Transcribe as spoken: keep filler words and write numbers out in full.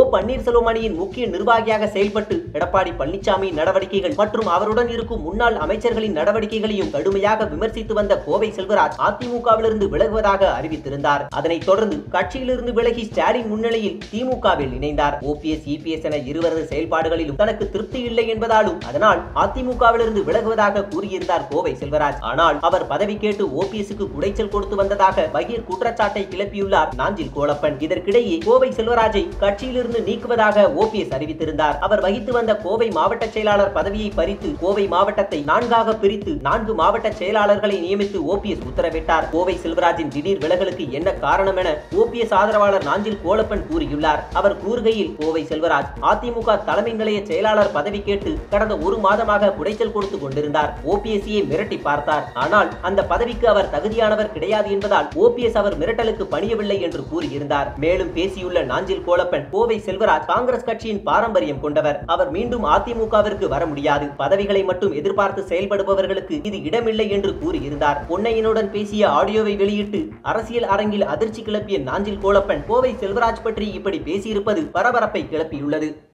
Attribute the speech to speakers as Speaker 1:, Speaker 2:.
Speaker 1: பன்னீர்செல்வம் அணியின் முக்கிய நிர்வாகியாக செயல்பட்டு எடப்பாடி பழனிசாமி நடவடிக்கைகள் மற்றும் அவருடன் இருக்கும் முன்னாள் அமைச்சர்களின் நடவடிக்கைகளையும் கடுமையாக விமர்சித்து வந்த கோவை செல்வராஜ் அதிமுகவிலிருந்து விலகுவதாக அறிவித்திருந்தார். அதனைத் தொடர்ந்து கட்சியிலிருந்து விலகி ஸ்டாலின் முன்னிலையில் திமுகவில் இணைந்தார். ஓபிஎஸ் இபிஎஸ் என இருவரது செயல்பாடுகளிலும் தனக்கு திருப்தி இல்லை என்பதாலும் அதனால் அதிமுகவிலிருந்து விலகுவதாக கூறியிருந்தார் கோவை செல்வராஜ். ஆனால் அவர் பதவி கேட்டு ஓபிஎஸ்க்கு குடைச்சல் கொடுத்து வந்ததாக பகீர் குற்றச்சாட்டை கிளப்பியுள்ளார் நாஞ்சில் கோலப்பன். இதற்கிடையே கோவை செல்வராஜை கட்சியிலிருந்து நீக்குவதாக ஓபிஎஸ் அறிவித்திருந்தார். அவர் வகித்து வந்த கோவை மாவட்ட செயலாளர் பதவியை பறித்து கோவை மாவட்டத்தை நான்காக பிரித்து நான்கு மாவட்ட செயலாளர்களை நியமித்து ஓபிஎஸ் உத்தரவிட்டார். கோவை செல்வராஜின் திடீர் விலகலுக்கு என்ன காரணம் என ஓபிஎஸ் ஆதரவாளர் நாஞ்சில் கோலப்பன் கூறியுள்ளார். அவர் கூறுகையில், கோவை செல்வராஜ் அதிமுக தலைமை நிலைய செயலாளர் பதவி கேட்டு கடந்த ஒரு மாதமாக குடைச்சல் கொடுத்து கொண்டிருந்தார். ஓபிஎஸ்ஐ மிரட்டி பார்த்தார். ஆனால் அந்த பதவிக்கு அவர் தகுதியானவர் கிடையாது என்பதால் ஓபிஎஸ் அவர் மிரட்டலுக்கு பணியவில்லை என்று கூறியிருந்தார். மேலும் பேசியுள்ள நாஞ்சில் கோலப்பன், கோவை செல்வராஜ் காங்கிரஸ் கட்சியின் பாரம்பரியம் கொண்டவர். அவர் மீண்டும் அதிமுகவிற்கு வர முடியாது. பதவிகளை மட்டும் எதிர்பார்த்து செயல்படுபவர்களுக்கு இது இடமில்லை என்று கூறியிருந்தார். பொன்னையனுடன் பேசிய ஆடியோவை வெளியிட்டு அரசியல் அரங்கில் அதிர்ச்சி கிளப்பிய நாஞ்சில் கோலப்பன் கோவை செல்வராஜ் பற்றி இப்படி பேசியிருப்பது பரபரப்பை கிளப்பியுள்ளது.